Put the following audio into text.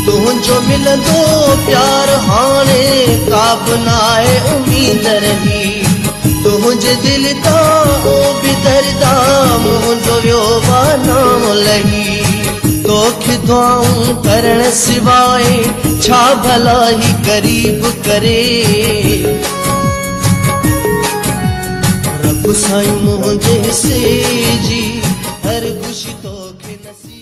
तुझो मिलंदो प्यार हाणे काब नाहे उम्मीद रही तुझे दिल ता ओ भी दर्दा मुझो वियो नाम लही तोखे दुआऊं करण सिवाय छा भला ही करीब करे रब साईं मुझे हिस्से जी हर खुशी तोखे नसीब